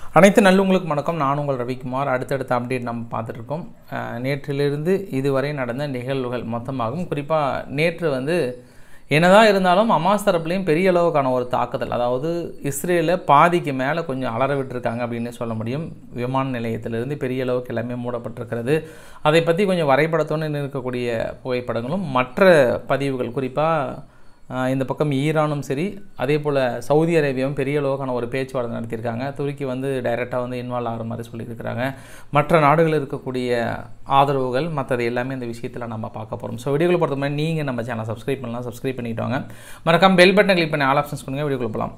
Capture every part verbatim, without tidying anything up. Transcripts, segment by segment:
அனைத்து நல்லுங்களுக்கு வணக்கம். நான் உங்கள் ரவிக்குமார். அடுத்தடுத்த அப்டேட் நம்ம பார்த்துட்டு இருக்கோம். நேற்றிலிருந்து இதுவரை நடந்த நிகழ்வுகள் மொத்தமாகும். குறிப்பாக நேற்று வந்து என்னதான் இருந்தாலும் ஹமாஸ் தரப்புலையும் பெரிய அளவுக்கான ஒரு தாக்குதல், அதாவது இஸ்ரேலை பாதிக்கு மேலே கொஞ்சம் அலற விட்டுருக்காங்க அப்படின்னு சொல்ல முடியும். விமான நிலையத்திலிருந்து பெரிய அளவுக்கு எல்லாமே மூடப்பட்டிருக்கிறது. அதை பற்றி கொஞ்சம் வரைபடத்தோடு இருக்கக்கூடிய புகைப்படங்களும் மற்ற பதிவுகள், குறிப்பாக இந்த பக்கம் ஈரானும் சரி, அதே போல் சவுதி அரேபியாவும் பெரிய அளவுக்கான ஒரு பேச்சுவார்த்தை நடத்தியிருக்காங்க. துருக்கி வந்து டைரெக்டாக வந்து இன்வால்வ் ஆகிற மாதிரி சொல்லியிருக்கிறாங்க. மற்ற நாடுகளில் இருக்கக்கூடிய ஆதரவுகள் மற்றது எல்லாமே இந்த விஷயத்தில் நம்ம பார்க்க போகிறோம். ஸோ வீடியோவில் பொறுத்த மாதிரி நீங்கள் நம்ம சேனல் சப்ஸ்கிரைப் பண்ணலாம், சப்ஸ்கிரைப் பண்ணிட்டு வாங்க. மறக்காம பெல் பட்டனை கிளிக் பண்ணி ஆல் ஆப்ஷன்ஸ் பண்ணுங்கள். வீடியோக்குள்ள போகலாம்.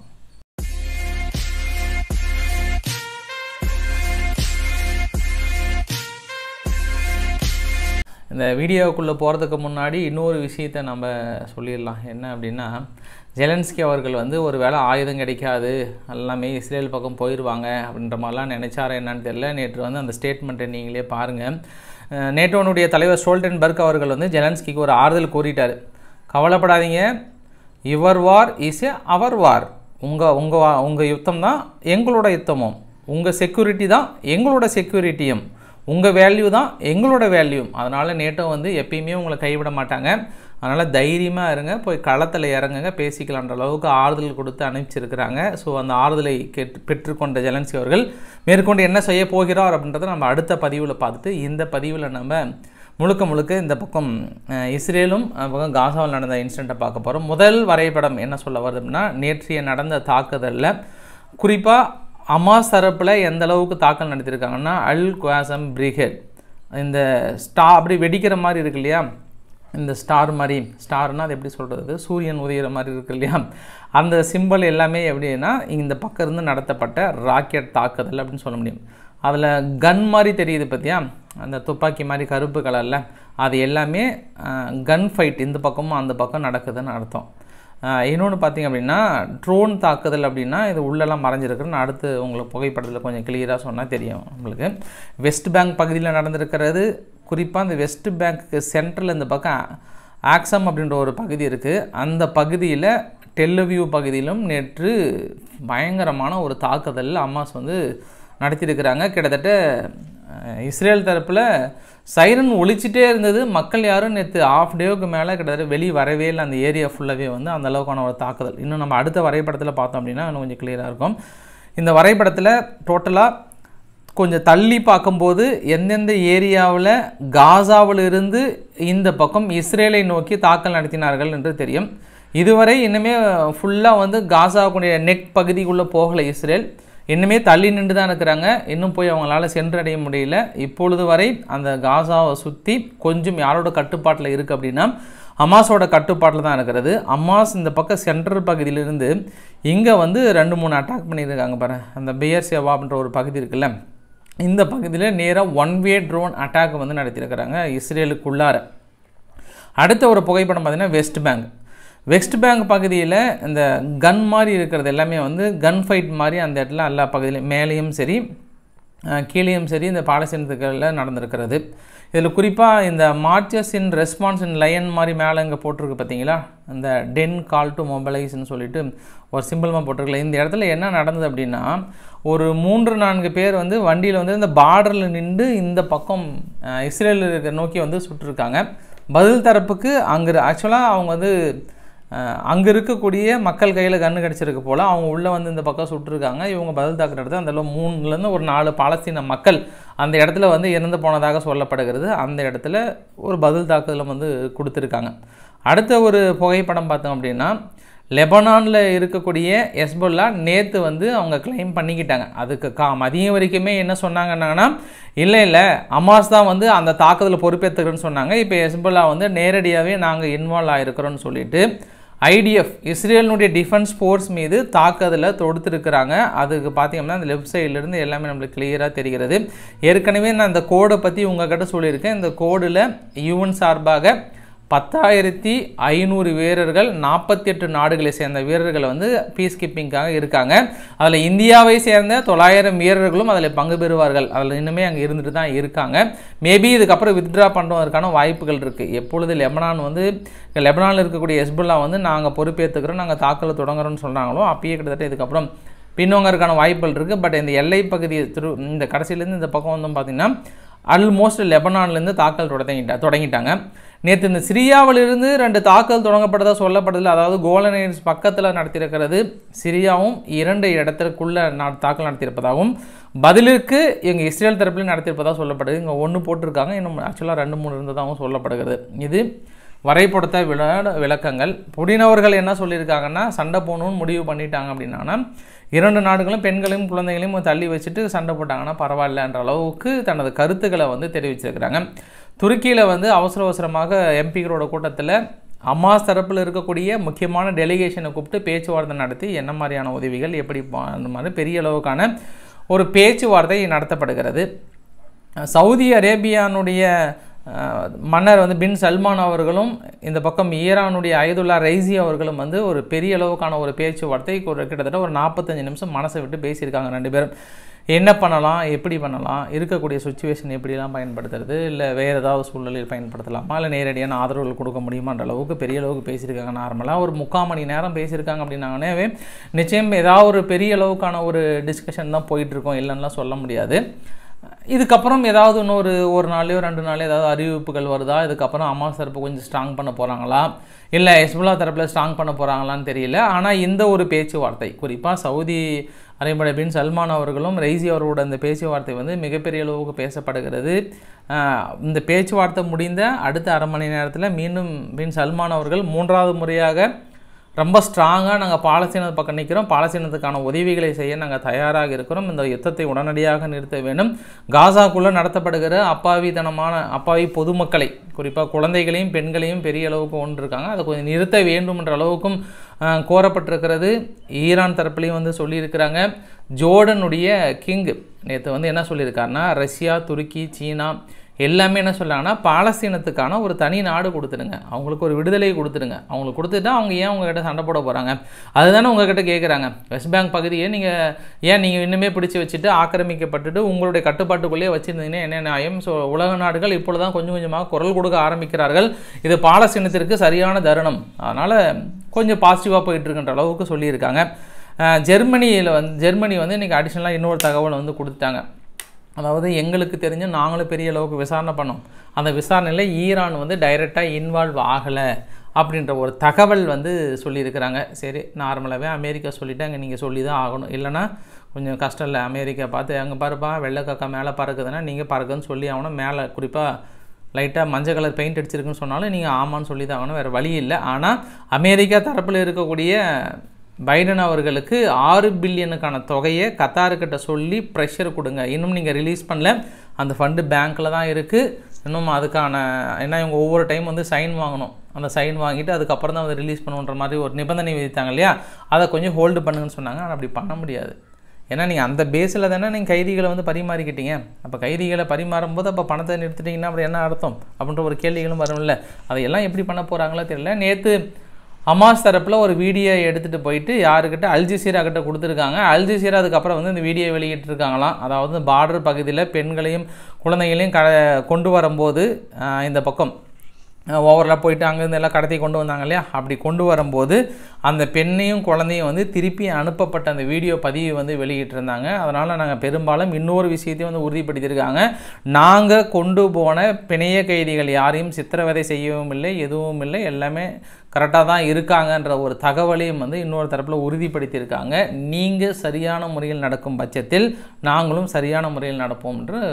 இந்த வீடியோவுக்குள்ளே போகிறதுக்கு முன்னாடி இன்னொரு விஷயத்தை நம்ம சொல்லிடலாம். என்ன அப்படின்னா, ஜெலன்ஸ்கி அவர்கள் வந்து ஒரு வேளை ஆயுதம் கிடைக்காது, எல்லாமே இஸ்ரேல் பக்கம் போயிடுவாங்க அப்படின்ற மாதிரிலாம் நினச்சாரா என்னன்னு தெரியல. நேற்று வந்து அந்த ஸ்டேட்மெண்ட்டை நீங்களே பாருங்கள். நேட்டோனுடைய தலைவர் ஸ்டோல்டன்பர்க் அவர்கள் வந்து ஜெலன்ஸ்கிக்கு ஒரு ஆறுதல் கூறிட்டார். கவலைப்படாதீங்க, யுவர் வார் இஸ் எ அவர் வார். உங்கள் உங்கள் உங்கள் யுத்தம் தான் எங்களோட யுத்தமும், உங்கள் செக்யூரிட்டி தான் எங்களோட செக்யூரிட்டியும், உங்கள் வேல்யூ தான் எங்களோட வேல்யூ. அதனால் நேட்டோ வந்து எப்பயுமே உங்களை கைவிட மாட்டாங்க. அதனால் தைரியமாக இருங்க, போய் களத்தில் இறங்குங்க, பேசிக்கலான்ற அளவுக்கு ஆறுதல் கொடுத்து அனுப்பிச்சிருக்கிறாங்க. ஸோ அந்த ஆறுதலை கேட்டு பெற்றுக்கொண்ட ஜெலன்ஸ்கி அவர்கள் மேற்கொண்டு என்ன செய்ய போகிறார் அப்படின்றத நம்ம அடுத்த பதிவில் பார்த்துட்டு, இந்த பதிவில் நம்ம முழுக்க முழுக்க இந்த பக்கம் இஸ்ரேலும் பக்கம் காசாவில் நடந்த இன்சிடெண்ட்டை பார்க்க போகிறோம். முதல் வரைபடம் என்ன சொல்ல வருது அப்படின்னா, நேற்றைய நடந்த தாக்குதலில் குறிப்பாக ஹமாஸ் தரப்பில் எந்த அளவுக்கு தாக்கல் நடத்தியிருக்காங்கன்னா, அல் குவாசம் பிரிகேட், இந்த ஸ்டார் அப்படி வெடிக்கிற மாதிரி இருக்கு இல்லையா, இந்த ஸ்டார் மாதிரி, ஸ்டார்னால் அது எப்படி சொல்கிறது, சூரியன் உதயிற மாதிரி இருக்கு இல்லையா, அந்த சிம்பிள் எல்லாமே எப்படின்னா இந்த பக்கம் இருந்து நடத்தப்பட்ட ராக்கெட் தாக்குதல் அப்படின்னு சொல்ல முடியும். அதில் கன் மாதிரி தெரியுது பார்த்தியா, அந்த துப்பாக்கி மாதிரி கருப்பு கலரில், அது எல்லாமே கன் ஃபைட் இந்த பக்கமும் அந்த பக்கம் நடக்குதுன்னு அர்த்தம். இன்னொன்று பார்த்திங்க அப்படின்னா, ட்ரோன் தாக்குதல் அப்படின்னா இது உள்ளெல்லாம் மறைஞ்சிருக்குன்னு அடுத்து உங்களுக்கு புகைப்படத்தில் கொஞ்சம் கிளியராக சொன்னால் தெரியும் உங்களுக்கு. வெஸ்ட் பேங்க் பகுதியில் நடந்திருக்கிறது. குறிப்பாக இந்த வெஸ்ட் பேங்க்கு சென்ட்ரல் இந்த பக்கம் ஆக்சம் அப்படின்ற ஒரு பகுதி இருக்குது. அந்த பகுதியில் டெல்லவியூ பகுதியிலும் நேற்று பயங்கரமான ஒரு தாக்குதல் ஹமாஸ் வந்து நடத்தியிருக்கிறாங்க. கிட்டத்தட்ட இஸ்ரேல் தரப்பில் சைரன் ஒழிச்சிட்டே இருந்தது. மக்கள் யாரும் நேற்று ஆஃப் டேவுக்கு மேலே கிட்டத்தட்ட வெளியே வரவே இல்லை. அந்த ஏரியா ஃபுல்லாகவே வந்து அந்த அளவுக்கான ஒரு தாக்குதல். இன்னும் நம்ம அடுத்த வரைபடத்தில் பார்த்தோம் அப்படின்னா இன்னும் கொஞ்சம் கிளியராக இருக்கும். இந்த வரைபடத்தில் டோட்டலாக கொஞ்சம் தள்ளி பார்க்கும்போது எந்தெந்த ஏரியாவில் காசாவில் இருந்து இந்த பக்கம் இஸ்ரேலை நோக்கி தாக்கல் நடத்தினார்கள் என்று தெரியும். இதுவரை இன்னுமே ஃபுல்லாக வந்து காசாவுடைய நெக் பகுதிக்குள்ளே போகலை இஸ்ரேல். இன்னுமே தள்ளி நின்று தான் இருக்கிறாங்க. இன்னும் போய் அவங்களால சென்றடைய முடியல. இப்பொழுது வரை அந்த காசாவை சுற்றி கொஞ்சம் யாரோட கட்டுப்பாட்டில் இருக்குது அப்படின்னா ஹமாஸோட கட்டுப்பாட்டில் தான் இருக்கிறது. ஹமாஸ் இந்த பக்கம் சென்ட்ரல் பகுதியிலிருந்து இங்கே வந்து ரெண்டு மூணு அட்டாக் பண்ணியிருக்காங்க பாரு. அந்த பியர் சேவா அப்படின்ற ஒரு பகுதி இருக்குல்ல, இந்த பகுதியில் நேராக ஒன் வே ட்ரோன் அட்டாக் வந்து நடத்தியிருக்கிறாங்க இஸ்ரேலுக்குள்ளார. அடுத்த ஒரு புகைப்படம் பார்த்திங்கன்னா வெஸ்ட் பேங்க். வெஸ்ட் பேங்க் பகுதியில் இந்த கன் மாதிரி இருக்கிறது எல்லாமே வந்து கன் ஃபைட் மாதிரி அந்த இடத்துல எல்லா பகுதியிலும் மேலேயும் சரி கீழேயும் சரி இந்த பாலஸ்தீனத்துக்களில் நடந்திருக்கிறது. இதில் குறிப்பாக இந்த marches in response in line மாதிரி மேலே இங்கே போட்டிருக்கு பார்த்தீங்களா, இந்த டென் கால் டு மொபைலைஸ்ன்னு சொல்லிட்டு ஒரு சிம்பிள்மாக போட்டிருக்கல. இந்த இடத்துல என்ன நடந்தது அப்படின்னா, ஒரு மூன்று நான்கு பேர் வந்து வண்டியில் வந்து இந்த பார்டரில் நின்று இந்த பக்கம் இஸ்ரேல் நோக்கி வந்து சுட்டிருக்காங்க. பதில் தரப்புக்கு அங்கே ஆக்சுவலாக அவங்க வந்து அங்கே இருக்கக்கூடிய மக்கள் கையில் கன்று கிடச்சிருக்கு போல் அவங்க உள்ளே வந்து இந்த பக்கம் சுட்டிருக்காங்க. இவங்க பதில் தாக்குற இடத்துல அந்த மூணுலேருந்து ஒரு நாலு பாலஸ்தீன மக்கள் அந்த இடத்துல வந்து இறந்து போனதாக சொல்லப்படுகிறது. அந்த இடத்துல ஒரு பதில் தாக்குதலும் வந்து கொடுத்துருக்காங்க. அடுத்த ஒரு புகைப்படம் பார்த்தோம் அப்படின்னா, லெபனானில் இருக்கக்கூடிய ஹெஸ்புல்லா நேற்று வந்து அவங்க கிளைம் பண்ணிக்கிட்டாங்க. அதுக்கு கா மதியம் வரைக்குமே என்ன சொன்னாங்கன்னா, இல்லை இல்லை ஹமாஸ் தான் வந்து அந்த தாக்குதலை பொறுப்பேற்றுக்கிறேன்னு சொன்னாங்க. இப்போ ஹெஸ்புல்லா வந்து நேரடியாகவே நாங்கள் இன்வால்வ் ஆகிருக்கிறோன்னு சொல்லிட்டு ஐடிஎஃப் இஸ்ரேலினுடைய டிஃபென்ஸ் ஃபோர்ஸ் மீது தாக்குதலை தொடுத்துருக்கிறாங்க. அதுக்கு பார்த்தீங்கன்னா அந்த லெஃப்ட் சைட்லேருந்து எல்லாமே நம்மளுக்கு கிளியராக தெரிகிறது. ஏற்கனவே நான் இந்த கோடை பற்றி உங்கள்கிட்ட சொல்லியிருக்கேன். இந்த கோடில் யூஎன் சார்பாக பத்தாயிரத்தி ஐநூறு வீரர்கள் நாற்பத்தி எட்டு நாடுகளை சேர்ந்த வீரர்கள் வந்து பீஸ் கீப்பிங்காக இருக்காங்க. அதில் இந்தியாவை சேர்ந்த தொள்ளாயிரம் வீரர்களும் அதில் பங்கு பெறுவார்கள். அதில் இன்னுமே அங்கே இருந்துட்டு தான் இருக்காங்க. மேபி இதுக்கப்புறம் வித்ட்ரா பண்ணுவதற்கான வாய்ப்புகள் இருக்குது. எப்பொழுது லெபனான் வந்து லெபனானில் இருக்கக்கூடிய ஹெஸ்புல்லா வந்து நாங்கள் பொறுப்பேற்றுக்கிறோம், நாங்கள் தாக்கலை தொடங்குறோன்னு சொல்கிறாங்களோ அப்பயே கிட்டத்தட்ட இதுக்கப்புறம் பின்னோங்கறதுக்கான வாய்ப்புகள் இருக்குது. பட் இந்த எல்லை பகுதியை திரு இந்த கடைசியிலேருந்து இந்த பக்கம் வந்து பார்த்திங்கன்னா ஆல்மோஸ்ட் லெபனான்லேருந்து தாக்கல் தொடங்கிட்டா தொடங்கிட்டாங்க நேற்று இந்த சிரியாவிலிருந்து ரெண்டு தாக்கல் தொடங்கப்பட்டதாக சொல்லப்படுதில்லை. அதாவது கோலன் ஹைட்ஸ் பக்கத்தில் நடத்தியிருக்கிறது சிரியாவும் இரண்டு இடத்திற்குள்ளே நான் தாக்கல் நடத்தியிருப்பதாகவும் பதிலிற்கு இங்கே இஸ்ரேல் தரப்பில் நடத்தியிருப்பதாக சொல்லப்படுது. இங்கே ஒன்று போட்டிருக்காங்க, இன்னும் ஆக்சுவலாக ரெண்டு மூணு இருந்ததாகவும் சொல்லப்படுகிறது. இது வரைபடத்தை விள விளக்கங்கள். புடின் அவர்கள் என்ன சொல்லியிருக்காங்கன்னா சண்டை போகணுன்னு முடிவு பண்ணிட்டாங்க அப்படின்னா இரண்டு நாடுகளும் பெண்களையும் குழந்தைகளையும் தள்ளி வச்சுட்டு சண்டை போட்டாங்கன்னா பரவாயில்லன்ற அளவுக்கு தனது கருத்துக்களை வந்து தெரிவிச்சிருக்கிறாங்க. துருக்கியில் வந்து அவசர அவசரமாக எம்பிகளோட கூட்டத்தில் ஹமாஸ் தரப்பில் இருக்கக்கூடிய முக்கியமான டெலிகேஷனை கூப்பிட்டு பேச்சுவார்த்தை நடத்தி என்ன மாதிரியான உதவிகள் எப்படி அந்த மாதிரி பெரிய அளவுக்கான ஒரு பேச்சுவார்த்தை நடத்தப்படுகிறது. சவுதி அரேபியானுடைய மன்னர் வந்து பின் சல்மான் அவர்களும் இந்த பக்கம் ஈரானுடைய அயதுல்லா ரைசி அவர்களும் வந்து ஒரு பெரிய அளவுக்கான ஒரு பேச்சுவார்த்தை ஒரு கிட்டத்தட்ட ஒரு நாற்பத்தஞ்சு நிமிஷம் மனசை விட்டு பேசியிருக்காங்க. ரெண்டு பேரும் என்ன பண்ணலாம், எப்படி பண்ணலாம், இருக்கக்கூடிய சுச்சுவேஷன் எப்படிலாம் பயன்படுத்துறது, இல்லை வேறு ஏதாவது சூழ்நிலையில் பயன்படுத்தலாமா, இல்லை நேரடியான ஆதரவுகள் கொடுக்க முடியுமான்ற அளவுக்கு பெரிய அளவுக்கு பேசியிருக்காங்க. நார்மலாக ஒரு முக்கால் மணி நேரம் பேசியிருக்காங்க அப்படின்னாங்கன்னே நிச்சயம் ஏதாவது ஒரு பெரிய அளவுக்கான ஒரு டிஸ்கஷன் தான் போயிட்டுருக்கோம், இல்லைன்னா சொல்ல முடியாது. இதுக்கப்புறம் ஏதாவது இன்னொரு ஒரு நாளையோ ரெண்டு நாளையோ ஏதாவது அறிவிப்புகள் வருதா, இதுக்கப்புறம் ஹமாஸ் தரப்பு கொஞ்சம் ஸ்ட்ராங் பண்ண போகிறாங்களா, இல்லை ஹெஸ்புல்லா தரப்பில் ஸ்ட்ராங் பண்ண போகிறாங்களான்னு தெரியல. ஆனால் இந்த ஒரு பேச்சுவார்த்தை குறிப்பாக சவுதி அரேபியா பின் சல்மான் அவர்களும் ரைசி அவர்களோட இந்த பேச்சுவார்த்தை வந்து மிகப்பெரிய அளவுக்கு பேசப்படுகிறது. இந்த பேச்சுவார்த்தை முடிந்த அடுத்த அரை மணி நேரத்தில் மீண்டும் பின் சல்மான் அவர்கள் மூன்றாவது முறையாக ரொம்ப ஸ்ட்ராங்காக நாங்கள் பாலஸ்தீனத்து பக்கம் நிற்கிறோம், பாலஸ்தீனத்துக்கான உதவிகளை செய்ய நாங்கள் தயாராக இருக்கிறோம், இந்த யுத்தத்தை உடனடியாக நிறுத்த வேண்டும், காசாக்குள்ளே நடத்தப்படுகிற அப்பாவித்தனமான அப்பாவி பொதுமக்களை குறிப்பாக குழந்தைகளையும் பெண்களையும் பெரிய அளவுக்கு ஒன்று இருக்காங்க, அதை கொஞ்சம் நிறுத்த வேண்டும் என்ற அளவுக்கும் கோரப்பட்டிருக்கிறது. ஈரான் தரப்புலையும் வந்து சொல்லியிருக்கிறாங்க. ஜோர்டனுடைய கிங் நேற்று வந்து என்ன சொல்லியிருக்காருன்னா ரஷ்யா, துருக்கி, சீனா எல்லாமே என்ன சொல்கிறாங்கன்னா பாலஸ்தீனத்துக்கான ஒரு தனி நாடு கொடுத்துடுங்க, அவங்களுக்கு ஒரு விடுதலை கொடுத்துடுங்க, அவங்களுக்கு கொடுத்துட்டா அவங்க ஏன் உங்ககிட்ட சண்டை போட போகிறாங்க, அதுதானே உங்ககிட்ட கேட்குறாங்க. வெஸ்ட் பேங்க் பகுதியை நீங்கள் ஏன் நீங்கள் இன்னுமே பிடிச்சி வச்சுட்டு ஆக்கிரமிக்கப்பட்டுட்டு உங்களுடைய கட்டுப்பாட்டுக்குள்ளேயே வச்சுருந்தீங்கன்னா என்ன நியாயம்? ஸோ உலக நாடுகள் இப்பொழுது தான் கொஞ்சம் கொஞ்சமாக குரல் கொடுக்க ஆரம்பிக்கிறார்கள், இது பாலஸ்தீனத்திற்கு சரியான தருணம், அதனால் கொஞ்சம் பாசிட்டிவாக போயிட்டுருக்குன்ற அளவுக்கு சொல்லியிருக்காங்க. ஜெர்மனியில் வந்து ஜெர்மனி வந்து இன்றைக்கி அடிஷ்னலாக இன்னொரு தகவல் வந்து கொடுத்துட்டாங்க. அதாவது எங்களுக்கு தெரிஞ்சு நாங்களும் பெரிய அளவுக்கு விசாரணை பண்ணோம், அந்த விசாரணையில் ஈரான் வந்து டைரெக்டாக இன்வால்வ் ஆகலை அப்படின்ற ஒரு தகவல் வந்து சொல்லியிருக்கிறாங்க. சரி, நார்மலாகவே அமெரிக்கா சொல்லிவிட்டாங்க, நீங்கள் சொல்லி தான் ஆகணும், இல்லைனா கொஞ்சம் கஷ்டம் இல்லை. அமெரிக்கா பார்த்து அங்கே பாருப்பா வெள்ளைக்காக்கா மேலே பறக்குதுன்னா நீங்கள் பறக்குதுன்னு சொல்லி ஆகணும், மேலே குறிப்பாக லைட்டாக மஞ்சள் கலர் பெயிண்ட் அடிச்சிருக்குன்னு சொன்னாலும் நீங்கள் ஆமான்னு சொல்லி தான் ஆகணும், வேறு வழி இல்லை. ஆனால் அமெரிக்கா தரப்பில் இருக்கக்கூடிய பைடன் அவர்களுக்கு ஆறு பில்லியனுக்கான தொகையை கத்தாருக்கிட்ட சொல்லி ப்ரெஷர் கொடுங்க, இன்னும் நீங்கள் ரிலீஸ் பண்ணல, அந்த ஃபண்டு பேங்க்கில் தான் இருக்குது, இன்னும் அதுக்கான ஏன்னா இவங்க ஒவ்வொரு டைம் வந்து சைன் வாங்கணும், அந்த சைன் வாங்கிட்டு அதுக்கப்புறம் தான் வந்து ரிலீஸ் பண்ணுன்ற மாதிரி ஒரு நிபந்தனை விதித்தாங்க இல்லையா, அதை கொஞ்சம் ஹோல்டு பண்ணுங்கன்னு சொன்னாங்க. ஆனால் அப்படி பண்ண முடியாது, ஏன்னா நீங்கள் அந்த பேஸில் தானே நீங்கள் கைதிகளை வந்து பரிமாறிக்கிட்டீங்க, அப்போ கைதிகளை பரிமாறும் போது அப்போ பணத்தை நிறுத்திட்டிங்கன்னா அப்படி என்ன அர்த்தம் அப்படின்ற ஒரு கேள்விகளும் வரும்ல, அதையெல்லாம் எப்படி பண்ண போகிறாங்களோ தெரியல. நேற்று ஹமாஸ் தரப்பில் ஒரு வீடியோ எடுத்துகிட்டு போயிட்டு யாருக்கிட்ட அல்ஜசீரா கிட்ட கொடுத்துருக்காங்க. அல்ஜசீரா அதுக்கப்புறம் வந்து இந்த வீடியோ வெளியிட்டிருக்காங்களாம். அதாவது பார்டர் பகுதியில் பெண்களையும் குழந்தைகளையும் க கொண்டு வரும்போது இந்த பக்கம் ஓவரில் போயிட்டு அங்கேருந்து எல்லாம் கடத்தி கொண்டு வந்தாங்க இல்லையா, அப்படி கொண்டு வரும்போது அந்த பெண்ணையும் குழந்தையும் வந்து திருப்பி அனுப்பப்பட்ட அந்த வீடியோ பதிவு வந்து வெளியிட்டிருந்தாங்க. அதனால் நாங்கள் பெரும்பாலும் இன்னொரு விஷயத்தையும் வந்து உறுதிப்படுத்தியிருக்காங்க, நாங்கள் கொண்டு போன பிணைய கைதிகள் யாரையும் சித்திரவதை செய்யவும் இல்லை, எதுவும் இல்லை, எல்லாமே கரெக்டாக தான் இருக்காங்கன்ற ஒரு தகவலையும் வந்து இன்னொரு தரப்பில் உறுதிப்படுத்தியிருக்காங்க. நீங்கள் சரியான முறையில் நடக்கும் பட்சத்தில் நாங்களும் சரியான முறையில் நடப்போம் என்று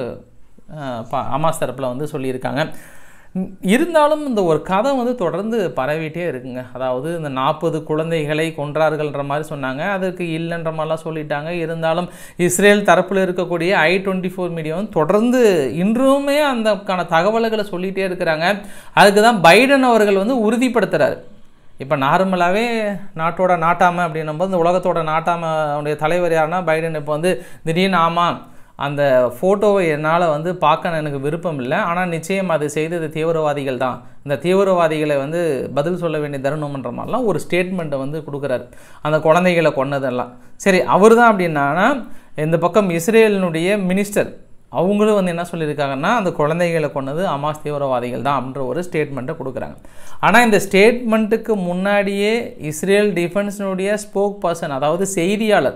ஹமாஸ் தரப்பில் வந்து சொல்லியிருக்காங்க. இருந்தாலும் இந்த ஒரு கதை வந்து தொடர்ந்து பரவிட்டே இருக்குங்க. அதாவது இந்த நாற்பது குழந்தைகளை கொன்றார்கள்ன்ற மாதிரி சொன்னாங்க, அதுக்கு இல்லைன்ற மாதிரிலாம் சொல்லிட்டாங்க. இருந்தாலும் இஸ்ரேல் தரப்பில் இருக்கக்கூடிய ஐ டுவெண்ட்டி ஃபோர் மீடியா வந்து தொடர்ந்து இன்றுமே அந்தக்கான தகவல்களை சொல்லிகிட்டே இருக்கிறாங்க. அதுக்கு தான் பைடன் அவர்கள் வந்து உறுதிப்படுத்துகிறார். இப்போ நார்மலாகவே நாட்டோட நாட்டாமை அப்படின்னும்போது இந்த உலகத்தோட நாட்டாமையுடைய தலைவர் யாருன்னா பைடன். இப்போ வந்து திடீர்னு ஆமாம் அந்த ஃபோட்டோவை என்னால் வந்து பார்க்க எனக்கு விருப்பம் இல்லை, ஆனால் நிச்சயம் அது செய்தது தீவிரவாதிகள் தான், இந்த தீவிரவாதிகளை வந்து பதில் சொல்ல வேண்டிய தருணம்ன்ற மாதிரிலாம் ஒரு ஸ்டேட்மெண்ட்டை வந்து கொடுக்குறாரு. அந்த குழந்தைகளை கொன்னதெல்லாம் சரி அவர் தான் அப்படின்னா, இந்த பக்கம் இஸ்ரேலினுடைய மினிஸ்டர் அவங்களும் வந்து என்ன சொல்லியிருக்காங்கன்னா அந்த குழந்தைகளை கொன்னது ஹமாஸ் தீவிரவாதிகள் தான் அப்படின்ற ஒரு ஸ்டேட்மெண்ட்டை கொடுக்குறாங்க. ஆனால் இந்த ஸ்டேட்மெண்ட்டுக்கு முன்னாடியே இஸ்ரேல் டிஃபென்ஸினுடைய ஸ்போக் பர்சன், அதாவது செய்தியாளர்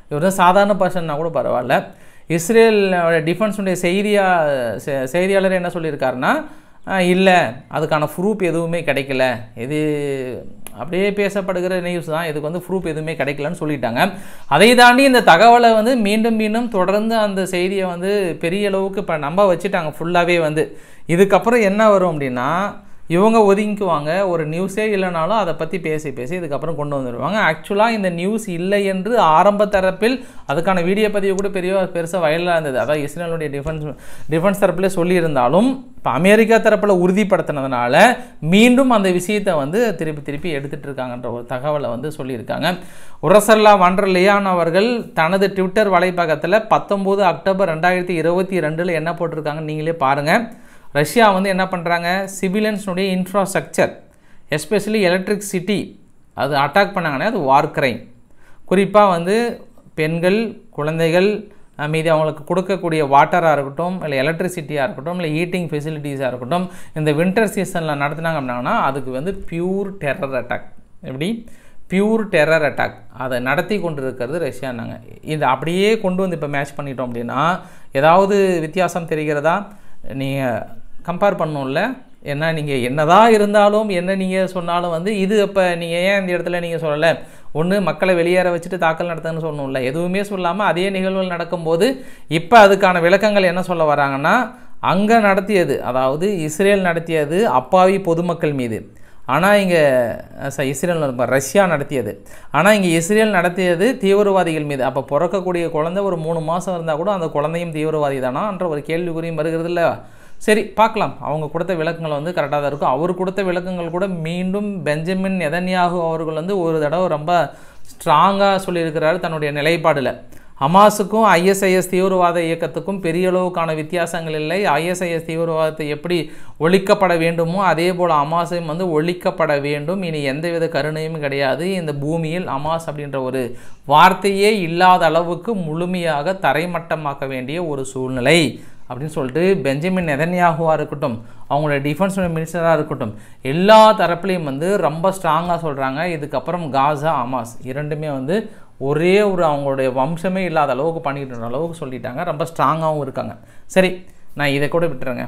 இவர் தான் சாதாரண பர்சன்னா கூட பரவாயில்ல. இஸ்ரேல் டிஃபென்ஸுடைய செய்தியா செய்தியாளர் என்ன சொல்லியிருக்காருன்னா, இல்லை அதுக்கான ப்ரூஃப் எதுவுமே கிடைக்கல, இது அப்படியே பேசப்படுகிற நியூஸ் தான், இதுக்கு வந்து ப்ரூஃப் எதுவுமே கிடைக்கலன்னு சொல்லிட்டாங்க. அதை தாண்டி இந்த தகவலை வந்து மீண்டும் மீண்டும் தொடர்ந்து அந்த செய்தியை வந்து பெரிய அளவுக்கு இப்போ நம்ப வச்சுட்டாங்க ஃபுல்லாகவே. வந்து இதுக்கப்புறம் என்ன வரும் அப்படின்னா, இவங்க ஒதுங்கிக்குவாங்க, ஒரு நியூஸே இல்லைனாலும் அதை பற்றி பேசி பேசி இதுக்கப்புறம் கொண்டு வந்துடுவாங்க. ஆக்சுவலாக இந்த நியூஸ் இல்லை என்று ஆரம்ப தரப்பில் அதுக்கான வீடியோ பதிவு கூட பெரிய பெருசாக வயலாக இருந்தது. அதாவது இஸ்ரேலுடைய டிஃபென்ஸ் டிஃபென்ஸ் தரப்பில் சொல்லியிருந்தாலும் இப்போ அமெரிக்கா தரப்பில் உறுதிப்படுத்தினதுனால மீண்டும் அந்த விஷயத்தை வந்து திருப்பி திருப்பி எடுத்துகிட்டு இருக்காங்கன்ற ஒரு தகவலை வந்து சொல்லியிருக்காங்க. உரசல்லா வண்டர் லியான் அவர்கள் தனது ட்விட்டர் வலைப்பக்கத்தில் பத்தொம்போது அக்டோபர் ரெண்டாயிரத்தி இருபத்தி ரெண்டில் என்ன போட்டிருக்காங்கன்னு நீங்களே பாருங்கள். ரஷ்யா வந்து என்ன பண்ணுறாங்க, சிவிலியன்ஸுடைய இன்ஃப்ராஸ்ட்ரக்சர் எஸ்பெஷலி எலக்ட்ரிசிட்டி அது அட்டாக் பண்ணாங்கன்னா அது வார் கிரைம். குறிப்பாக வந்து பெண்கள், குழந்தைகள் மீது அவங்களுக்கு கொடுக்கக்கூடிய வாட்டராக இருக்கட்டும், இல்லை எலக்ட்ரிசிட்டியாக இருக்கட்டும், இல்லை ஹீட்டிங் ஃபெசிலிட்டிஸாக இருக்கட்டும், இந்த வின்டர் சீசனில் நடத்தினாங்க அப்படின்னா அதுக்கு வந்து பியூர் டெரர் அட்டாக். எப்படி பியூர் டெரர் அட்டாக் அதை நடத்தி கொண்டு இருக்கிறது ரஷ்யானாங்க. இது அப்படியே கொண்டு வந்து இப்போ மேட்ச் பண்ணிட்டோம் அப்படின்னா ஏதாவது வித்தியாசம் தெரிகிறதா? நீங்கள் கம்பேர் பண்ணணும்ல. ஏன்னா நீங்கள் என்னதான் இருந்தாலும் என்ன நீங்கள் சொன்னாலும் வந்து இது இப்போ நீங்கள் ஏன் இந்த இடத்துல நீங்கள் சொல்லலை, ஒன்று மக்களை வெளியேற வச்சுட்டு தாக்கல் நடத்துன்னு சொல்லணும்ல. எதுவுமே சொல்லாமல் அதே நிகழ்வுகள் நடக்கும்போது இப்போ அதுக்கான விளக்கங்கள் என்ன சொல்ல வராங்கன்னா, அங்கே நடத்தியது அதாவது இஸ்ரேல் நடத்தியது அப்பாவி பொதுமக்கள் மீது, ஆனால் இங்கே இஸ்ரேல் ரஷ்யா நடத்தியது, ஆனால் இங்கே இஸ்ரேல் நடத்தியது தீவிரவாதிகள் மீது. அப்போ பிறக்கக்கூடிய குழந்தை ஒரு மூணு மாதம் இருந்தால் கூட அந்த குழந்தையும் தீவிரவாதி தானா என்ற ஒரு கேள்விக்குறியும் வருகிறது இல்லை. சரி பார்க்கலாம், அவங்க கொடுத்த விளக்கங்கள் வந்து கரெக்டாக தான் இருக்கும். அவர் கொடுத்த விளக்கங்கள் கூட மீண்டும் பெஞ்சமின் நெதன்யாகு அவர்கள் வந்து ஒரு தடவை ரொம்ப ஸ்ட்ராங்காக சொல்லியிருக்கிறாரு தன்னுடைய நிலைப்பாடில். ஹமாஸுக்கும் ஐஎஸ்ஐஎஸ் தீவிரவாத இயக்கத்துக்கும் பெரிய அளவுக்கான வித்தியாசங்கள் இல்லை. ஐஎஸ்ஐஎஸ் தீவிரவாதத்தை எப்படி ஒழிக்கப்பட வேண்டுமோ அதே போல் ஹமாஸையும் வந்து ஒழிக்கப்பட வேண்டும். இனி எந்தவித கருணையும் கிடையாது. இந்த பூமியில் ஹமாஸ் அப்படின்ற ஒரு வார்த்தையே இல்லாத அளவுக்கு முழுமையாக தரைமட்டமாக்க வேண்டிய ஒரு சூழ்நிலை அப்படின்னு சொல்லிட்டு பெஞ்சமின் நெதன்யாகுவாக இருக்கட்டும், அவங்களோட டிஃபென்ஸ் மினிஸ்டராக இருக்கட்டும், எல்லா தரப்புலையும் வந்து ரொம்ப ஸ்ட்ராங்காக சொல்கிறாங்க. இதுக்கப்புறம் காசா ஹமாஸ் இரண்டுமே வந்து ஒரே ஒரு அவங்களுடைய வம்சமே இல்லாத அளவுக்கு பண்ணிக்கிட்டு அளவுக்கு சொல்லிட்டாங்க. ரொம்ப ஸ்ட்ராங்காகவும் இருக்காங்க. சரி, நான் இதை கூட விட்டுறேங்க.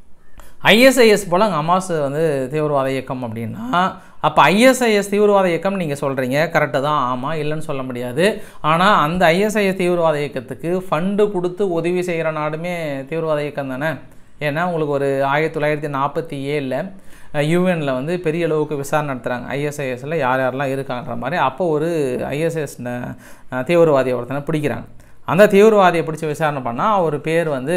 ஐஎஸ்ஐஎஸ் போல் ஹமாஸ் வந்து தீவிரவாத இயக்கம் அப்படின்னா அப்போ ஐஎஸ்ஐஎஸ் தீவிரவாத இயக்கம் நீங்கள் சொல்கிறீங்க, கரெக்டு தான், ஆமாம், இல்லைன்னு சொல்ல முடியாது. ஆனால் அந்த ஐஎஸ்ஐஎஸ் தீவிரவாத இயக்கத்துக்கு ஃபண்டு கொடுத்து உதவி செய்கிற நாடுமே தீவிரவாத இயக்கம் தானே. ஏன்னா உங்களுக்கு ஒரு ஆயிரத்தி தொள்ளாயிரத்தி நாற்பத்தி ஏழில் யூஎனில் வந்து பெரிய அளவுக்கு விசாரணை நடத்துகிறாங்க ஐஎஸ்ஐஎஸில் யார் யாரெல்லாம் இருக்காங்கன்ற மாதிரி. அப்போ ஒரு ஐஎஸ்ஐஎஸ் தீவிரவாதியை ஒருத்தனை பிடிக்கிறாங்க. அந்த தீவிரவாதியை பிடிச்சி விசாரணை பண்ணால் அவர் பேர் வந்து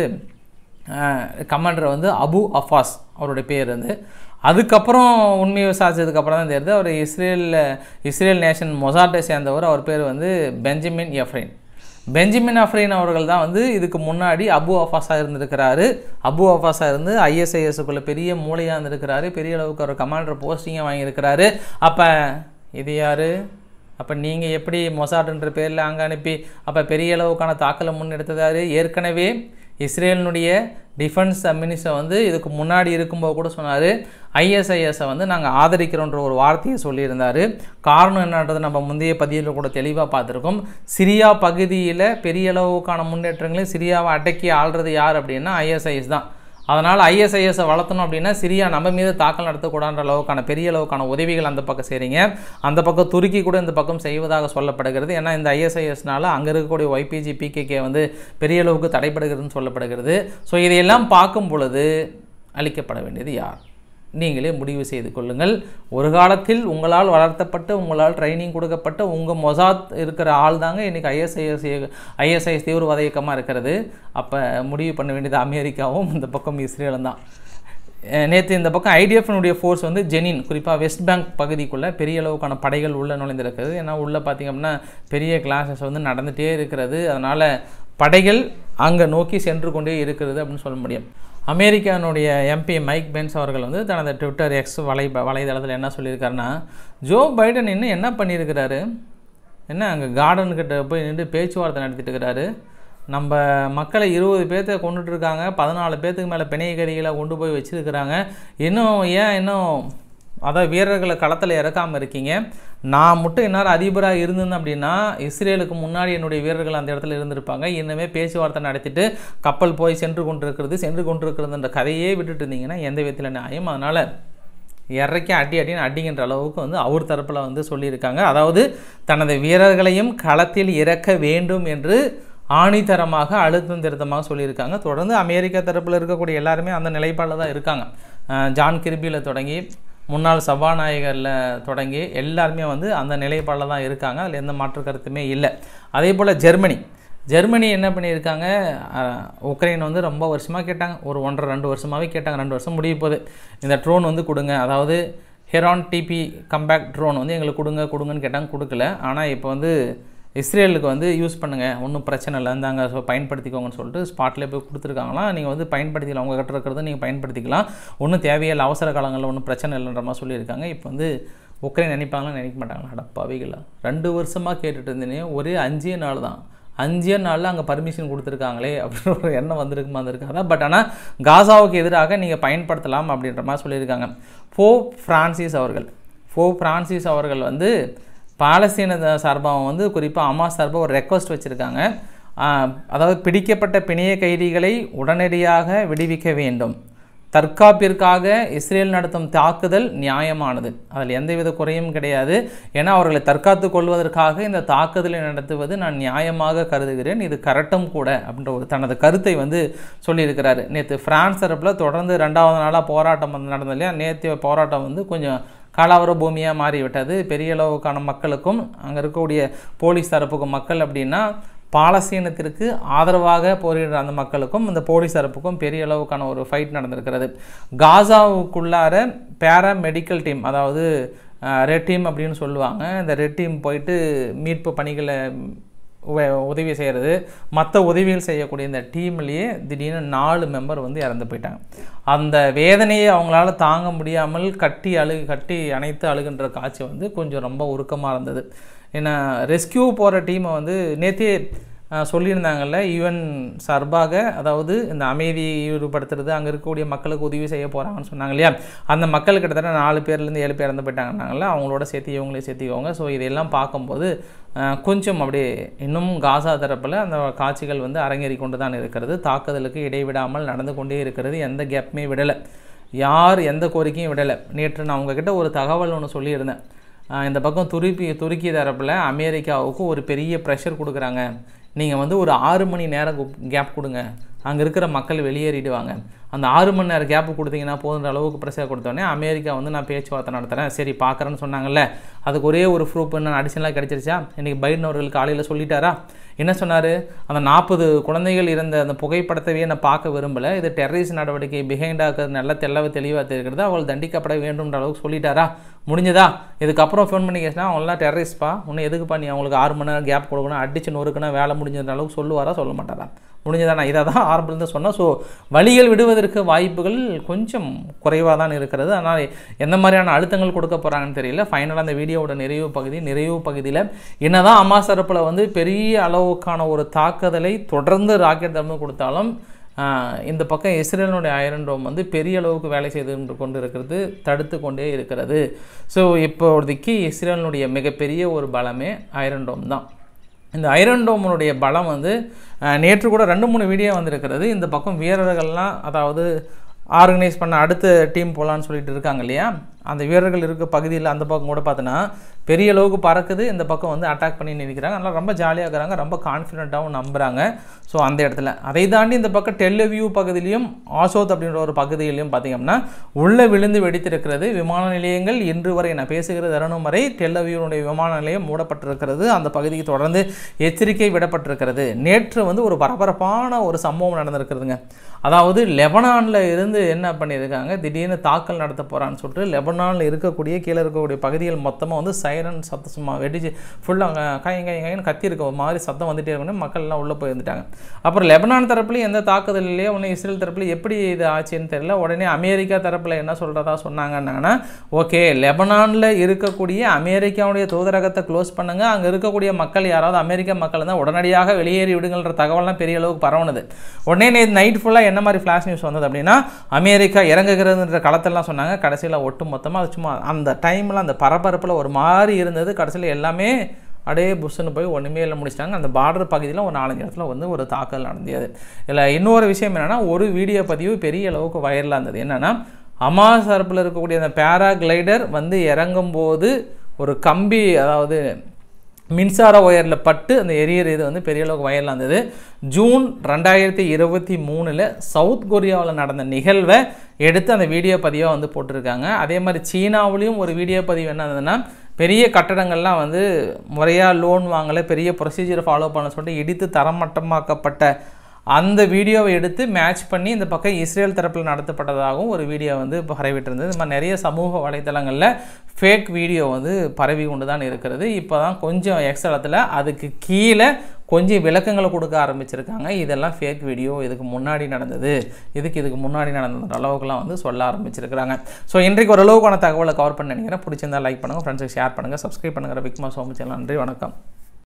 கமாண்டர் வந்து அபு அஃபாஸ் அவருடைய பேர் வந்து. அதுக்கப்புறம் உண்மையை விசாரிச்சதுக்கப்புறம் தான் தெரியுது அவர் இஸ்ரேல் இஸ்ரேல் நேஷன் மொசாட்டை சேர்ந்தவர். அவர் பேர் வந்து பெஞ்சமின் எஃப்ரைன். பெஞ்சமின் எஃப்ரைன் அவர்கள் தான் வந்து இதுக்கு முன்னாடி அபு அஃபாஸாக இருந்திருக்கிறாரு. அபு அஃபாஸாக இருந்து ஐஎஸ்ஐஎஸ்க்குள்ளே பெரிய மூளையாக இருந்திருக்கிறாரு. பெரிய அளவுக்கு அவர் கமாண்டர் போஸ்டிங்கை வாங்கியிருக்கிறாரு. அப்போ இது யார்? அப்போ நீங்கள் எப்படி மொசாட்ன்ற பேரில் அங்கே அனுப்பி அப்போ பெரிய அளவுக்கான தாக்கலை முன்னெடுத்ததாரு? ஏற்கனவே இஸ்ரேலினுடைய டிஃபென்ஸ் மினிஸ்டர் வந்து இதுக்கு முன்னாடி இருக்கும்போது கூட சொன்னார், ஐஎஸ்ஐஎஸை வந்து நாங்கள் ஆதரிக்கிறோன்ற ஒரு வார்த்தையை சொல்லியிருந்தார். காரணம் என்னன்றது நம்ம முந்தைய பதிவில் கூட தெளிவாக பார்த்துருக்கோம். சிரியா பகுதியில் பெரிய அளவுக்கான முன்னேற்றங்களையும் சிரியாவை அடக்கி ஆள்றது யார் அப்படின்னா ஐஎஸ்ஐஎஸ் தான். அதனால் ஐஎஸ்ஐஎஸை வளர்த்தணும் அப்படின்னா சிரியா நம்ம மீது தாக்கல் நடத்தக்கூடாதுன்ற அளவுக்கான பெரிய அளவுக்கான உதவிகள் அந்த பக்கம் செய்கிறீங்க. அந்த பக்கம் துருக்கி கூட இந்த பக்கம் செய்வதாக சொல்லப்படுகிறது. ஏன்னா இந்த ஐஎஸ்ஐஎஸ்னால அங்கே இருக்கக்கூடிய ஒய்பிஜி பிகேகே வந்து பெரிய அளவுக்கு தடைப்படுகிறதுன்னு சொல்லப்படுகிறது. ஸோ இதையெல்லாம் பார்க்கும் பொழுது அளிக்கப்பட வேண்டியது யார்? நீங்களே முடிவு செய்து கொள்ளுங்கள். ஒரு காலத்தில் உங்களால் வளர்த்தப்பட்டு உங்களால் ட்ரைனிங் கொடுக்கப்பட்ட உங்கள் மொசாத் இருக்கிற ஆள் தாங்க இன்றைக்கி ஐஎஸ்ஐஎஸ் ஐஎஸ்ஐஎஸ் தீவிரவாத இயக்கமாக இருக்கிறது. அப்போ முடிவு பண்ண வேண்டியது அமெரிக்காவும் இந்த பக்கம் இஸ்ரேலும் தான். நேற்று இந்த பக்கம் ஐடிஎஃப்னுடைய ஃபோர்ஸ் வந்து ஜெனின் குறிப்பாக வெஸ்ட் பேங்க் பகுதிக்குள்ளே பெரிய அளவுக்கான படைகள் உள்ளே நுழைந்திருக்கிறது. ஏன்னா உள்ளே பார்த்திங்க அப்படின்னா பெரிய கிளாஸஸ் வந்து நடந்துகிட்டே இருக்கிறது. அதனால் படைகள் அங்கே நோக்கி சென்று கொண்டே இருக்கிறது அப்படின்னு சொல்ல முடியும். அமெரிக்கானுடைய எம்பி மைக் பென்ஸ் அவர்கள் வந்து தனது ட்விட்டர் எக்ஸ் வலை வலைதளத்தில் என்ன சொல்லியிருக்காருன்னா, ஜோ பைடன் இன்னும் என்ன பண்ணியிருக்கிறாரு, என்ன அங்கே கார்டன்கிட்ட போய் நின்று பேச்சுவார்த்தை நடத்திட்டு இருக்கிறாரு. நம்ம மக்களை இருபது பேர்த்த கொண்டுட்டு இருக்காங்க, பதினாலு பேர்த்துக்கு மேலே பிணைய கறிகளை கொண்டு போய் வச்சுருக்கிறாங்க. இன்னும் ஏன் இன்னும் அதாவது வீரர்களை களத்தில் இறக்காமல் இருக்கீங்க. நான் மட்டும் இந்நேரம் அதிபராக இருந்தேன் அப்படின்னா இஸ்ரேலுக்கு முன்னாடி என்னுடைய வீரர்கள் அந்த இடத்துல இருந்திருப்பாங்க. இன்னுமே பேச்சுவார்த்தை நடத்திட்டு கப்பல் போய் சென்று கொண்டிருக்கிறது சென்று கொண்டிருக்கிறதுன்ற கதையே விட்டுட்டு இருந்தீங்கன்னா எந்த விதத்தில் நியாயம்? அதனால் இறக்கி அடி அடின்னு அடிங்கின்ற அளவுக்கு வந்து அவர் தரப்பில் வந்து சொல்லியிருக்காங்க. அதாவது தனது வீரர்களையும் களத்தில் இறக்க வேண்டும் என்று ஆணித்தரமாக அழுத்தம் திருத்தமாக சொல்லியிருக்காங்க. தொடர்ந்து அமெரிக்கா தரப்பில் இருக்கக்கூடிய எல்லாருமே அந்த நிலைப்பாடில் தான் இருக்காங்க. ஜான் கிர்பியில் தொடங்கி முன்னாள் சபாநாயகரில் தொடங்கி எல்லாருமே வந்து அந்த நிலைப்பாடில் தான் இருக்காங்க. அதில் எந்த மாற்று கருத்துமே இல்லை. அதே போல் ஜெர்மனி ஜெர்மனி என்ன பண்ணியிருக்காங்க, உக்ரைன் வந்து ரொம்ப வருஷமாக கேட்டாங்க, ஒரு ஒன்றரை ரெண்டு வருஷமாகவே கேட்டாங்க. ரெண்டு வருஷம் முடிய போகுது. இந்த ட்ரோன் வந்து கொடுங்க, அதாவது ஹெரான் டிபி கம்பேக்ட் ட்ரோன் வந்து எங்களுக்கு கொடுங்க கொடுங்கன்னு கேட்டாங்க, கொடுக்கல. ஆனால் இப்போ வந்து இஸ்ரேலுக்கு வந்து யூஸ் பண்ணுங்கள், ஒன்றும் பிரச்சனை இல்லை, இருந்தாங்க ஸோ பயன்படுத்திக்கோங்கன்னு சொல்லிட்டு ஸ்பாட்லேயே போய் கொடுத்துருக்காங்களாம். நீங்கள் வந்து பயன்படுத்திக்கலாம், உங்கள் கிட்ட இருக்கிறத நீங்கள் பயன்படுத்திக்கலாம், ஒன்றும் தேவையில்லை, அவசர காலங்களில் ஒன்றும் பிரச்சனை இல்லைன்ற மாதிரி சொல்லியிருக்காங்க. இப்போ வந்து உக்ரைன் நினைப்பாங்களா நினைக்க மாட்டாங்களா? அடப்பாவிகளா, ரெண்டு வருஷமாக கேட்டுட்டு இருந்தேனே, ஒரே அஞ்சே நாள் தான், அஞ்சே நாளில் அங்கே பர்மிஷன் கொடுத்துருக்காங்களே அப்படின்ற ஒரு எண்ணம் வந்திருக்குமா வந்திருக்காங்க. பட் ஆனால் காசாவுக்கு எதிராக நீங்கள் பயன்படுத்தலாம் அப்படின்ற மாதிரி சொல்லியிருக்காங்க. போப் பிரான்சிஸ் அவர்கள் போப் பிரான்சிஸ் அவர்கள் வந்து பாலஸ்தீன சார்பாக வந்து குறிப்பாக ஹமாஸ் சார்பாக ஒரு ரெக்வஸ்ட் வச்சுருக்காங்க. அதாவது பிடிக்கப்பட்ட பிணைய கைதிகளை உடனடியாக விடுவிக்க வேண்டும், தற்காப்பிற்காக இஸ்ரேல் நடத்தும் தாக்குதல் நியாயமானது, அதில் எந்தவித குறையும் கிடையாது, ஏன்னா அவர்களை தற்காத்து கொள்வதற்காக இந்த தாக்குதலை நடத்துவது நான் நியாயமாக கருதுகிறேன், இது கரெக்டும் கூட அப்படின்ற ஒரு தனது கருத்தை வந்து சொல்லியிருக்கிறாரு. நேற்று பிரான்ஸ் தரப்பில் தொடர்ந்து ரெண்டாவது நாளாக போராட்டம் வந்து நடந்தது இல்லையா, நேற்று போராட்டம் வந்து கொஞ்சம் காலாவர பூமியாக மாறிவிட்டது. பெரிய அளவுக்கான மக்களுக்கும் அங்கே இருக்கக்கூடிய போலீஸ் தரப்புக்கும் மக்கள் அப்படின்னா பாலஸ்தீனத்திற்கு ஆதரவாக போரிடுற அந்த மக்களுக்கும் இந்த போலீஸ் தரப்புக்கும் பெரிய அளவுக்கான ஒரு ஃபைட் நடந்திருக்கிறது. காசாவுக்குள்ளார பேராமெடிக்கல் டீம், அதாவது ரெட் டீம் அப்படின்னு சொல்லுவாங்க, இந்த ரெட் டீம் போயிட்டு மீட்பு பணிகளை உதவி செய்கிறது, மற்ற உதவிகள் செய்யக்கூடிய இந்த டீம்லேயே திடீர்னு நாலு மெம்பர் வந்து இறந்து போயிட்டாங்க. அந்த வேதனையை அவங்களால தாங்க முடியாமல் கட்டி அழுகு கட்டி அணைத்து அழுகின்ற காட்சி வந்து கொஞ்சம் ரொம்ப உருக்கமாக இருந்தது. ஏன்னா ரெஸ்கியூ போகிற டீமை வந்து நேற்றே சொல்லியிருந்தாங்கல்ல, யுஎன் சார்பாக, அதாவது இந்த அமைதியை ஈடுபடுத்துறது, அங்கே இருக்கக்கூடிய மக்களுக்கு உதவி செய்ய போகிறாங்கன்னு சொன்னாங்க இல்லையா, அந்த மக்கள் கிட்டத்தட்ட நாலு பேர்லேருந்து ஏழு பேர் இறந்து போயிட்டாங்கன்னாங்களா, அவங்களோட சேர்த்து இவங்களே சேர்த்திக்கோங்க. ஸோ இதெல்லாம் பார்க்கும்போது கொஞ்சம் அப்படியே இன்னும் காசா தரப்பில் அந்த காட்சிகள் வந்து அரங்கேறி கொண்டு தான் இருக்கிறது. தாக்குதலுக்கு இடைவிடாமல் நடந்து கொண்டே இருக்கிறது, எந்த கேப்புமே விடலை, யார் எந்த கோரிக்கையும் விடலை. நேற்று நான் உங்ககிட்ட ஒரு தகவல் ஒன்று சொல்லியிருந்தேன், இந்த பக்கம் துருக்கி துருக்கி தரப்பில் அமெரிக்காவுக்கு ஒரு பெரிய ப்ரெஷர் கொடுக்குறாங்க, நீங்கள் வந்து ஒரு ஆறு மணி நேரம் கேப் கொடுங்க, அங்கே இருக்கிற மக்கள் வெளியேறிடுவாங்க, அந்த ஆறு மணி நேரம் கேப்பு கொடுத்தீங்கன்னா போதுன்ற அளவுக்கு ப்ரெஷர் கொடுத்தோடனே அமெரிக்கா வந்து நான் பேச்சுவார்த்தை நடத்துகிறேன், சரி பார்க்குறேன்னு சொன்னாங்கல்ல, அதுக்கு ஒரே ஒரு ப்ரூஃப் என்ன அடிஷனலாக கிடச்சிருச்சா? இன்றைக்கி பைடன் அவர்கள் காலையில் சொல்லிட்டாரா? என்ன சொன்னார்? அந்த நாற்பது குழந்தைகள் இருந்த அந்த புகைப்படத்தையே நான் பார்க்க விரும்பலை, இது டெரரிஸ்ட் நடவடிக்கை பிஹைண்டாக நல்லா தெளிவாக தெளிவாக தெரிகிறது, அவள் தண்டிக்கப்பட வேண்டும்ன்ற அளவுக்கு சொல்லிட்டாரா? முடிஞ்சதா? இதுக்கப்புறம் ஃபோன் பண்ணி கேட்டால் அவங்களாம் டெரரிஸ்ட்பா, இன்னும் எதுக்குப்பா நீ அவங்களுக்கு ஆறு மணி நேரம் கேப் கொடுக்கணும், அடிச்சு நொறுக்குன்னா வேலை முடிஞ்ச அளவுக்கு சொல்லுவாரா சொல்ல மாட்டாரா? முடிஞ்சதா? நான் இதை தான் ஆரம்பத்துலேருந்து சொன்னேன். ஸோ வழிகள் விடுவதற்கு வாய்ப்புகள் கொஞ்சம் குறைவாக தான் இருக்கிறது. அதனால் எந்த மாதிரியான அழுத்தங்கள் கொடுக்க போகிறாங்கன்னு தெரியல. ஃபைனலாக அந்த வீடியோவோட நிறைவு பகுதி நிறைவு பகுதியில் என்ன தான் ஹமாஸ் தரப்பில் வந்து பெரிய அளவுக்கான ஒரு தாக்குதலை தொடர்ந்து ராக்கெட் தரம்பு கொடுத்தாலும் இந்த பக்கம் இஸ்ரேலுடைய ஐரன் டோம் வந்து பெரிய அளவுக்கு வேலை செய்து கொண்டு இருக்கிறது, தடுத்து கொண்டே இருக்கிறது. ஸோ இப்போதைக்கு இஸ்ரேலுடைய மிகப்பெரிய ஒரு பலமே ஐரன் டோம் தான். இந்த ஐரன் டோமனுடைய பலம் வந்து நேற்று கூட ரெண்டு மூணு வீடியோ வந்திருக்கிறது. இந்த பக்கம் வீரர்கள்லாம், அதாவது ஆர்கனைஸ் பண்ண அடுத்த டீம் போகலான்னு சொல்லிட்டு இருக்காங்க இல்லையா, அந்த வீரர்கள் இருக்க பகுதியில் அந்த பக்கம் கூட பார்த்தோன்னா பெரிய அளவுக்கு பறக்குது, இந்த பக்கம் வந்து அட்டாக் பண்ணி நிற்கிறாங்க, அதனால் ரொம்ப ஜாலியாக இருக்கிறாங்க, ரொம்ப கான்ஃபிடென்ட்டாகவும் நம்புகிறாங்க. ஸோ அந்த இடத்துல அதை தாண்டி இந்த பக்கம் டெல்லவியூ பகுதியிலையும் ஆசோத் அப்படின்ற ஒரு பகுதியிலையும் பார்த்திங்கன்னா உள்ளே விழுந்து வெடித்திருக்கிறது. விமான நிலையங்கள் இன்று வரை நான் பேசுகிற தருணம் வரை டெல்லவியூனுடைய விமான நிலையம் மூடப்பட்டிருக்கிறது, அந்த பகுதிக்கு தொடர்ந்து எச்சரிக்கை விடப்பட்டிருக்கிறது. நேற்று வந்து ஒரு பரபரப்பான ஒரு சம்பவம் நடந்திருக்கிறதுங்க. அதாவது லெபனானில் இருந்து என்ன பண்ணியிருக்காங்க, திடீர்னு தாக்கல் நடத்த போகிறான்னு சொல்லிட்டு லெபனானில் இருக்கக்கூடிய கீழே இருக்கக்கூடிய பகுதிகள் மொத்தமாக வந்து சைரன் சத்தம் சும்மா வெடிச்சு ஃபுல்லாக காய் காய் காயின்னு கத்தி இருக்க மாதிரி சத்தம் வந்துட்டே இருக்கணும், மக்கள் எல்லாம் உள்ளே போயிருந்துட்டாங்க. அப்புறம் லெபனான் தரப்புலையும் எந்த தாக்குதல் இல்லையே, ஒன்று இஸ்ரேல் தரப்புல எப்படி இது ஆச்சுன்னு தெரியல. உடனே அமெரிக்கா தரப்பில் என்ன சொல்கிறதா சொன்னாங்கன்னா, ஓகே லெபனானில் இருக்கக்கூடிய அமெரிக்காவுடைய தூதரகத்தை க்ளோஸ் பண்ணுங்கள், அங்கே இருக்கக்கூடிய மக்கள் யாராவது அமெரிக்க மக்கள் தான் உடனடியாக வெளியேறி விடுங்கள்ன்ற தகவலாம் பெரிய அளவுக்கு பரவுனது. உடனே நேற்று நைட் ஃபுல்லாக என்ன மாதிரி ஃப்ளாஷ் நியூஸ் வந்தது அப்படின்னா, அமெரிக்கா இறங்குகிறதுன்ற களத்தெல்லாம் சொன்னாங்க, கடைசியில் ஒட்டு மொத்த மொத்தமாக அது சும்மா அந்த டைமில் அந்த பரபரப்பில் ஒரு மாதிரி இருந்தது. கடைசியில் எல்லாமே அப்படியே புஷ்ஷுன்னு போய் ஒன்றுமே இல்லை முடிச்சிட்டாங்க. அந்த பார்டர் பகுதியில் ஒரு நாலஞ்சு இடத்துல வந்து ஒரு தாக்கல் நடந்தது. இதில் இன்னொரு விஷயம் என்னென்னா, ஒரு வீடியோ பதிவு பெரிய அளவுக்கு வைரலாக இருந்தது. என்னென்னா, ஹமாஸ் தரப்பில் இருக்கக்கூடிய அந்த பேராகிளைடர் வந்து இறங்கும்போது ஒரு கம்பி, அதாவது மின்சார ஒயரில் பட்டு அந்த எரியர் இது வந்து பெரிய அளவுக்கு வைரலாக இருந்தது. ஜூன் ரெண்டாயிரத்தி இருபத்தி மூணில் சவுத் கொரியாவில் நடந்த நிகழ்வை எடுத்து அந்த வீடியோ பதிவாக வந்து போட்டிருக்காங்க. அதே மாதிரி சீனாவிலையும் ஒரு வீடியோ பதிவு என்ன இருந்ததுன்னா, பெரிய கட்டடங்கள்லாம் வந்து முறையாக லோன் வாங்கலை, பெரிய ப்ரொசீஜரை ஃபாலோ பண்ண சொல்லிட்டு இடித்து தரமட்டமாக்கப்பட்ட அந்த வீடியோவை எடுத்து மேட்ச் பண்ணி இந்த பக்கம் இஸ்ரேல் தரப்பில் நடத்தப்பட்டதாகவும் ஒரு வீடியோ வந்து பரவிட்டு இருந்தது. இந்த மாதிரி நிறைய சமூக வலைத்தளங்களில் ஃபேக் வீடியோ வந்து பரவி கொண்டு தான் இருக்கிறது. இப்போ தான் கொஞ்சம் எக்ஸ்ட்ரத்தில் அதுக்கு கீழே கொஞ்சம் விளக்கங்களை கொடுக்க ஆரம்பிச்சிருக்காங்க. இதெல்லாம் ஃபேக் வீடியோ, இதுக்கு முன்னாடி நடந்தது, இதுக்கு இதுக்கு முன்னாடி நடந்த அளவுக்குலாம் வந்து சொல்ல ஆரம்பிச்சிருக்கிறாங்க. ஸோ இன்றைக்கு ஓரளவுக்கான தகவலை கவர் பண்ண நினைக்கிறேன். பிடிச்சிருந்தால் லைக் பண்ணுங்கள், ஃப்ரெண்ட்ஸுக்கு ஷேர் பண்ணுங்கள், சப்ஸ்கிரைப் பண்ணுங்கள். ரவிக்குமார் சோமு சேனல். நன்றி, வணக்கம்.